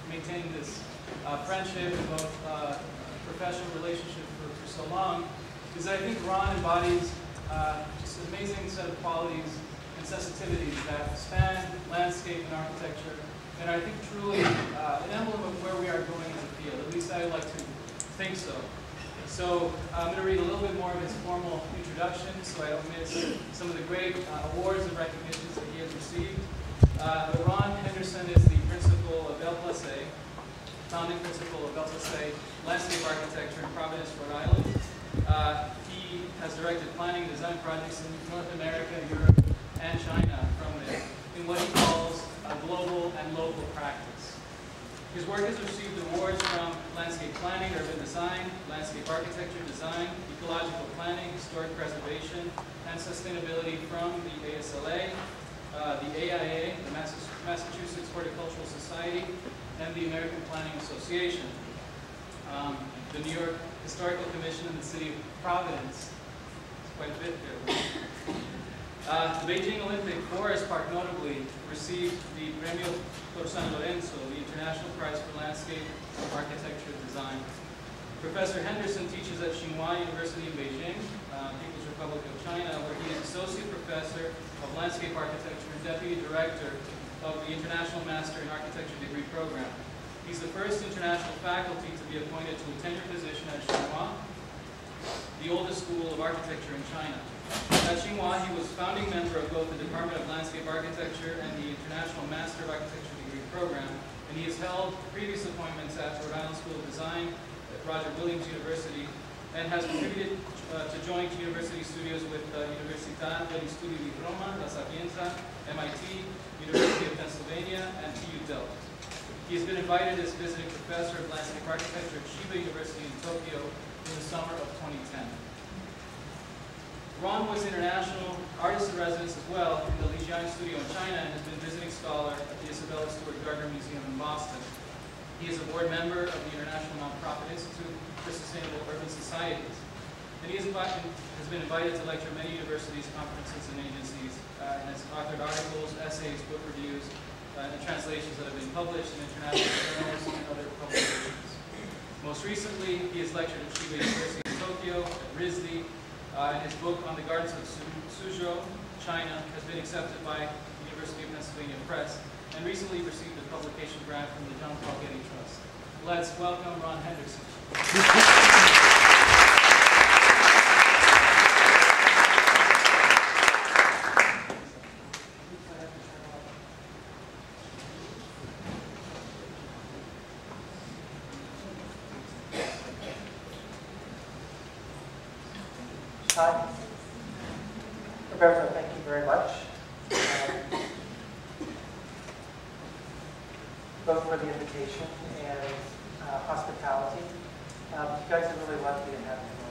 maintained this friendship and both professional relationship for so long, is that I think Ron embodies just an amazing set of qualities and sensitivities that span landscape and architecture, and I think truly an emblem of where we are going in the field. At least I like to think so. So I'm going to read a little bit more of his formal introduction so I don't miss some of the great awards and recognitions that he has received. Ron Henderson is the principal of founding principal of Landscape Architecture in Providence, Rhode Island. He has directed planning and design projects in North America, Europe, and China in what he calls global and local practice. His work has received awards from landscape planning, urban design, landscape architecture design, ecological planning, historic preservation, and sustainability from the ASLA, the AIA, the Massachusetts Horticultural Society, and the American Planning Association. The New York Historical Commission and the City of Providence. It's quite a bit there. The Beijing Olympic Forest Park notably received the Premio por San Lorenzo, the International Prize for Landscape Architecture Design. Professor Henderson teaches at Tsinghua University in Beijing, People's Republic of China, where he is Associate Professor of Landscape Architecture and Deputy Director of the International Master in Architecture degree program. He's the first international faculty to be appointed to a tenure position at Tsinghua, the oldest school of architecture in China. At Tsinghua, he was founding member of both the Department of Landscape Architecture and the International Master of Architecture degree program, and he has held previous appointments at Rhode Island School of Design, at Roger Williams University, and has contributed to joint university studios with Università degli Studi di Roma, La Sapienza, MIT, University of Pennsylvania, and TU Delft. He has been invited as visiting professor of landscape architecture at Chiba University in Tokyo in the summer of 2010. Ron was international artist in residence as well in the Lijiang studio in China and has been visiting scholar at the Isabella Stewart Gardner Museum in Boston. He is a board member of the International Nonprofit Institute for Sustainable Urban Societies. And he has been invited to lecture at many universities, conferences, and agencies, and has authored articles, essays, book reviews, and translations that have been published in international journals and other publications. Most recently, he has lectured at Chiba University in Tokyo, at RISD, and his book on the gardens of Suzhou, China, has been accepted by the University of Pennsylvania Press, and recently received a publication grant from the John Paul Getty Trust. Let's welcome Ron Henderson. Hi. Roberto, thank you very much, both for the invitation and hospitality. You guys are really lucky to have him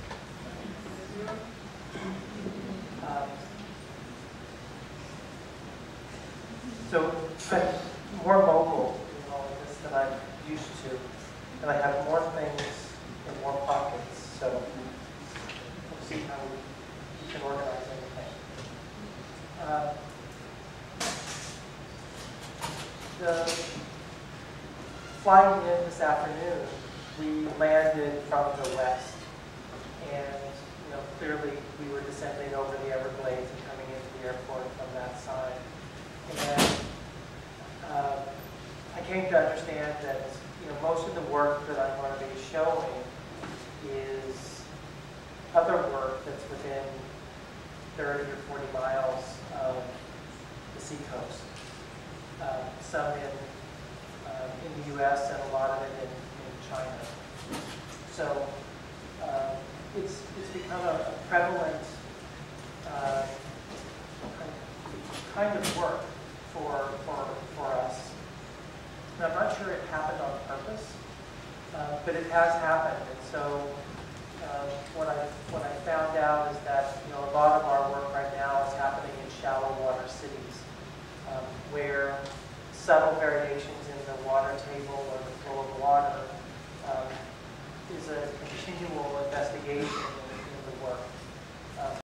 around. So I'm more mobile in all of this than I'm used to, and I have more things in more pockets, so we'll see how we can organize everything. Flying in this afternoon, we landed from the west, and clearly we were descending over the Everglades and coming into the airport from that side. And I came to understand that most of the work that I'm going to be showing is other work that's within 30 or 40 miles of the seacoast. Some in the U.S. and a lot of it in China. So it's become a prevalent kind of work for us. And I'm not sure it happened on purpose, but it has happened. And so what I found out is that a lot of our work right now is happening in shallow water cities, where subtle variations